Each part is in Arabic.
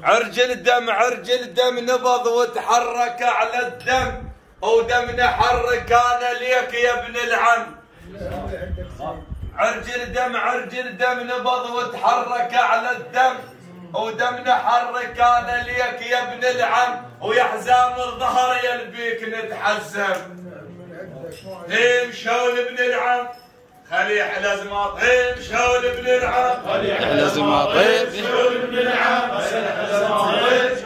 عرج الدم نبض وتحرك على الدم، ودمنا حرك انا ليك يا ابن العم. عرج الدم نبض وتحرك على الدم، ودمنا حرك انا ليك يا ابن العم. ويا حزام الظهر يلبيك نتحزم. مشول ابن العم خليح لازم اطيب، مشول ابن العم خليح لازم اطيب، مشول ابن العم خليح لازم اطيب.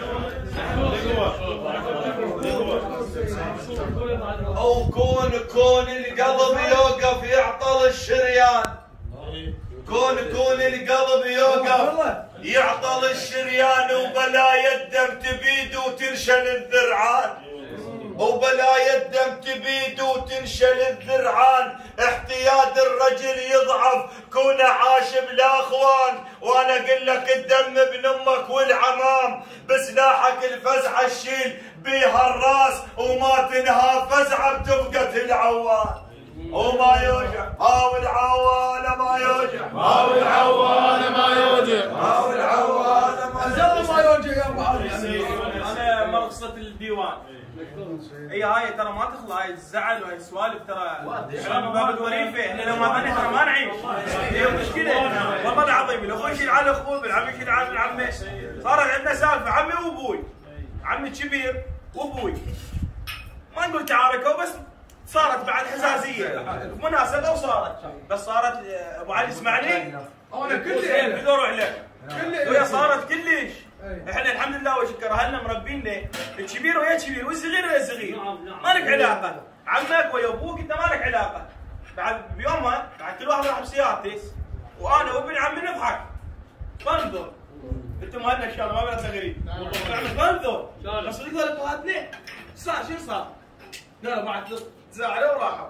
وكون القلب يوقف يعطل الشريان، كون القلب يوقف يعطل الشريان، وبلايا الدم تبيد وتنشل الذرعان، وبلايا الدم تبيد وتنشل الذرعان. احتياج الرجل يضعف كون عاش بلا اخوان، وانا اقول لك الدم ابن امك والعمام، بسلاحك الفزعه الشيل بيها الراس، وما تنهى فزعه بتبقى العوان. وما يوجع هاو العوانه ما يوجع، هاو العوانه ما يوجع، هاو العوانه ما يوجع يا ابو علي. انا مرقصه الديوان. اي هاي ترى ما تخلى، هاي الزعل وهاي السوالف ترى من باب الوريفه، احنا لو ما غني ترى ما نعيش. هي مشكله والله العظيم، الاخوي يشيل على اخوه، العم يشيل على عمه. صارت عندنا سالفه عمي وابوي، عمي الكبير وابوي، ما نقول تعاركوا بس صارت بعد حساسيه مناسبه وصارت، بس صارت ابو علي اسمعني انا كلش بدي اروح لك وهي صارت كلش. احنا الحمد لله وشكر اهلنا مربينا الكبير ويا كبير والصغير ويا صغير، ما لك علاقه. عمك ويا ابوك انت ما لك علاقه. بعد بيومها بعد كل واحد راح بسيارته، وانا وابن عمي نضحك بنظر. انتم اهلنا ان شاء الله ما بلدنا غريب، بنظر بس يقول لك هاتنا صار شو صار؟ لا بعد تزعلوا وراحوا.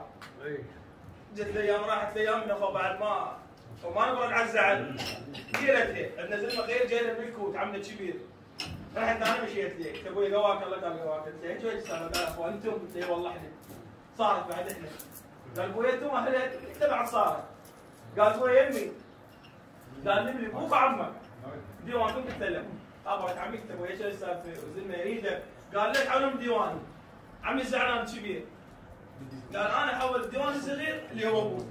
جت الايام راحت الايام يا اخو بعد وما نبرد على الزعل. جيلت عندنا زلمه غير جاينا من الكوت عمنا الكبير. رحت انا مشيت ليه، قلت ابوي قواك الله قال قواك، قلت له ايش السالفه؟ قال اخو انتم، قلت له والله احنا. صارت بعد احنا. قال ابوي انتم اهلك، قلت له بعد صارت. قال ابوي يمي. قال لي ابوك عمك. ديوانكم قلت له ابغى عمي، قلت ابوي ايش السالفه؟ وزلمه يريدك. قال لك حولهم ديواني. عمي زعلان كبير. قال انا حول الديوان الصغير اللي هو ابوي.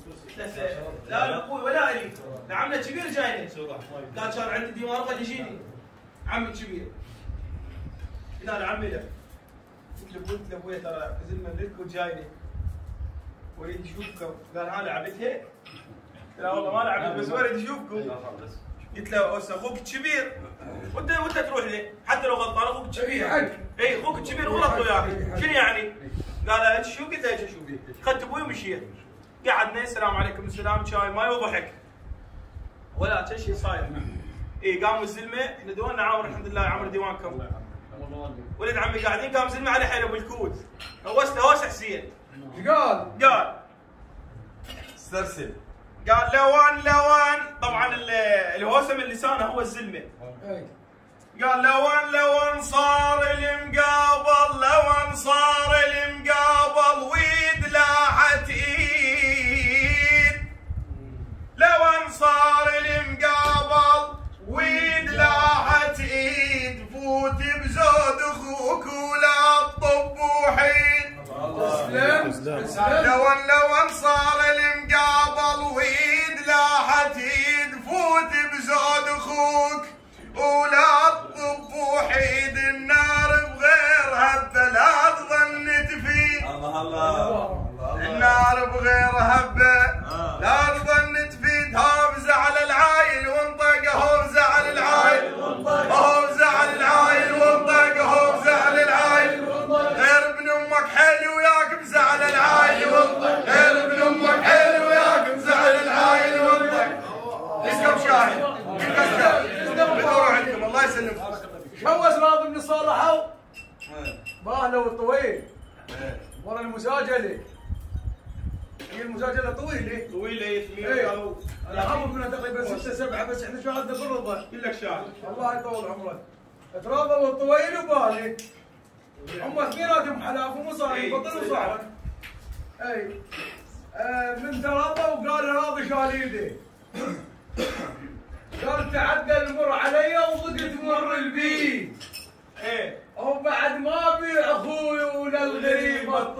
لا لابوي ولا الي، لعمنا الكبير جايني. قال كان عندي ديوان قد يجيني عمي الكبير. قلنا له عمي له، قلت لابوي ترى زلمه من الكوت جايني ويريد يشوفكم. قال انا لعبتها؟ قلت له والله ما لعبت بس وريد يشوفكم. قلت له بس اخوك الكبير وانت تروح له حتى لو غلطان، اخوك الكبير. اي اخوك الكبير غلط وياك، شنو يعني؟ قال انت شو؟ قلت له شو؟ اخذت ابوي ومشيت. قعدنا السلام عليكم السلام، شاي ماي وضحك ولا كل شيء صاير. اي قاموا الزلمه، احنا ديواننا عامر الحمد لله، عامر ديوانكم. ولد عمي قاعدين، قام زلمه على حيله بالكوت، هوس حسين. قال استرسل. قال لوان طبعا الهوسه من لسانه هو الزلمه. قال لوان صار المقابل، لوان صار المقابل ويد لاحت ايد، لوان صار المقابل ويد لاحت ايد، فوت بزود اخوك ولا تطب وحيد. لوان صار المقابل ويد لاحت ايد، فوت بزود اخوك ولا تطب وحيد. النار بغير هبه لا تظنت فيه، الله النار بغير هبه لا تظنت فيه. هو زعل العايل وانطق، هو زعل العايل، هو زعل العايل وانطق، هو زعل العايل. غير ابن امك حيل وياك بزعل العايل وانطق، غير ابن امك حيل وياك بزعل العايل وانطق. اسكب شاهد، اسكب شاهد. بدور عندكم الله يسلمكم. شوس راضي من صالحوا باهله الطويل ورا المساجله. هي المساجله طويله طويله. العمر منها تقريبا 6 7، بس احنا شاهدنا بالرضا. لك شاهد الله يطول عمرك. تراضوا الطويل وبالي هم اثنيناتهم حلاف ومصاري بطل وصعب. اي من تراضى وقال راضي شال ايده. قال تعدى المر علي وضقت مر البيت.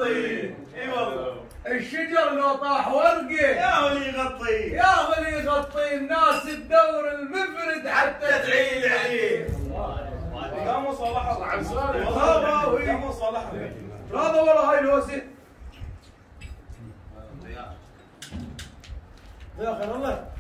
يغطيه. اي والله. الشجر لو طاح ورقه يا هو اللي يغطيه. يا هو اللي يغطيه. الناس تدور المفرد حتى تعيل عليه. قاموا صلحوا. قاموا صلحوا. هذا والله هاي الوسيط. يا خير الله.